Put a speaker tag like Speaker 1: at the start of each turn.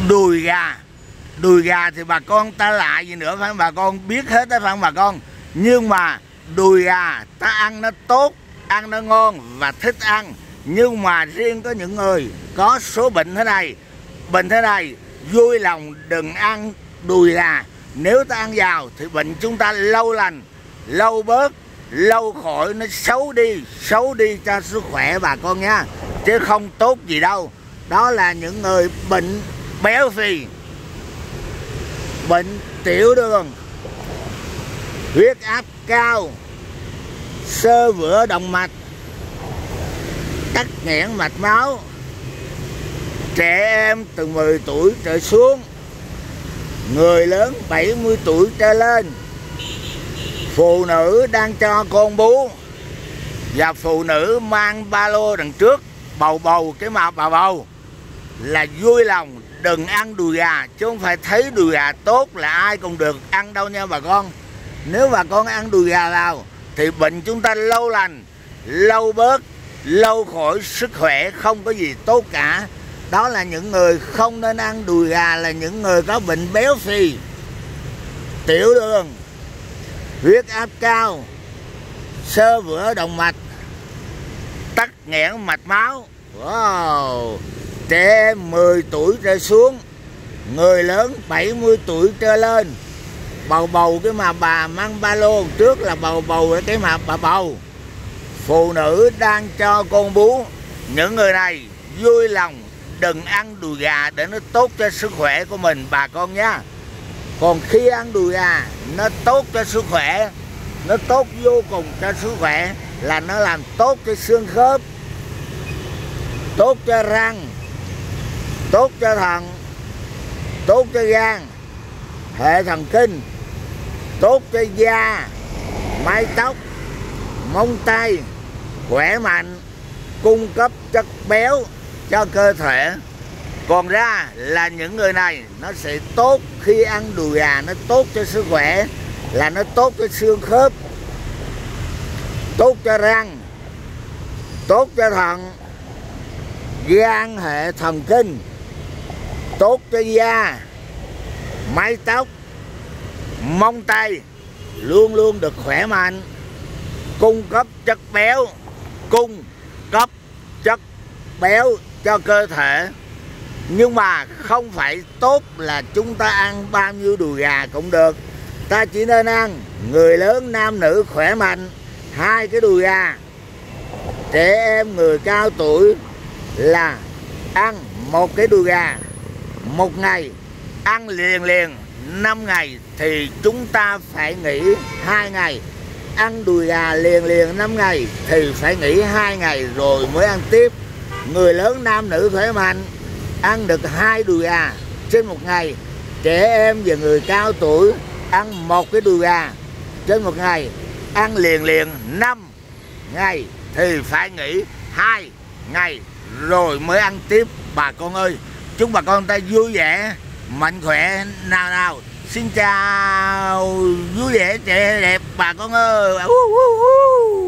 Speaker 1: Đùi gà thì bà con ta lại gì nữa phải không bà con, biết hết đó phải không bà con. Nhưng mà đùi gà ta ăn nó tốt, ăn nó ngon và thích ăn. Nhưng mà riêng có những người có số bệnh thế này, vui lòng đừng ăn đùi gà. Nếu ta ăn vào thì bệnh chúng ta lâu lành, lâu bớt, lâu khỏi, nó xấu đi cho sức khỏe bà con nha, chứ không tốt gì đâu. Đó là những người bệnh béo phì, bệnh tiểu đường, huyết áp cao, xơ vữa động mạch, tắc nghẽn mạch máu, trẻ em từ 10 tuổi trở xuống, người lớn 70 tuổi trở lên, phụ nữ đang cho con bú, và phụ nữ mang ba lô đằng trước bầu cái mà bà bầu, là vui lòng đừng ăn đùi gà, chứ không phải thấy đùi gà tốt là ai cũng được ăn đâu nha bà con. Nếu bà con ăn đùi gà vào thì bệnh chúng ta lâu lành, lâu bớt, lâu khỏi, sức khỏe không có gì tốt cả. Đó là những người không nên ăn đùi gà, là những người có bệnh béo phì, tiểu đường, huyết áp cao, xơ vữa động mạch, tắc nghẽn mạch máu, trẻ em 10 tuổi trở xuống, người lớn 70 tuổi trở lên, bầu cái mà bà mang ba lô trước là bầu cái mà bà bầu, phụ nữ đang cho con bú. Những người này vui lòng đừng ăn đùi gà để nó tốt cho sức khỏe của mình bà con nhé. Còn khi ăn đùi gà nó tốt cho sức khỏe, nó tốt vô cùng cho sức khỏe, là nó làm tốt cho xương khớp, tốt cho răng, tốt cho thận, tốt cho gan, hệ thần kinh, tốt cho da, mái tóc, móng tay, khỏe mạnh, cung cấp chất béo cho cơ thể. Còn ra là những người này nó sẽ tốt khi ăn đùi gà, nó tốt cho sức khỏe, là nó tốt cho xương khớp, tốt cho răng, tốt cho thận, gan, hệ thần kinh, tốt cho da, mái tóc, móng tay luôn luôn được khỏe mạnh, cung cấp chất béo cho cơ thể. Nhưng mà không phải tốt là chúng ta ăn bao nhiêu đùi gà cũng được. Ta chỉ nên ăn, người lớn nam nữ khỏe mạnh, 2 cái đùi gà. Trẻ em, người cao tuổi là ăn 1 cái đùi gà một ngày. Ăn liền 5 ngày thì chúng ta phải nghỉ 2 ngày. Ăn đùi gà liền 5 ngày thì phải nghỉ 2 ngày rồi mới ăn tiếp. Người lớn nam nữ khỏe mạnh ăn được 2 đùi gà trên một ngày. Trẻ em và người cao tuổi ăn 1 cái đùi gà trên một ngày. Ăn liền 5 ngày thì phải nghỉ 2 ngày rồi mới ăn tiếp bà con ơi. Chúc bà con ta vui vẻ, mạnh khỏe nào. Xin chào, vui vẻ, trẻ đẹp bà con ơi.